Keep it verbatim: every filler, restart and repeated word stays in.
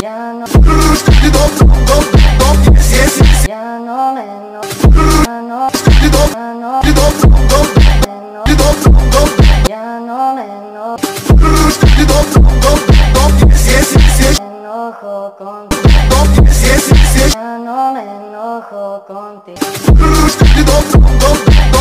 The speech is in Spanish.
Ya no, ya no me enojo, ya no, ya no, ya no me enojo, enojo contigo, ya no me enojo contigo.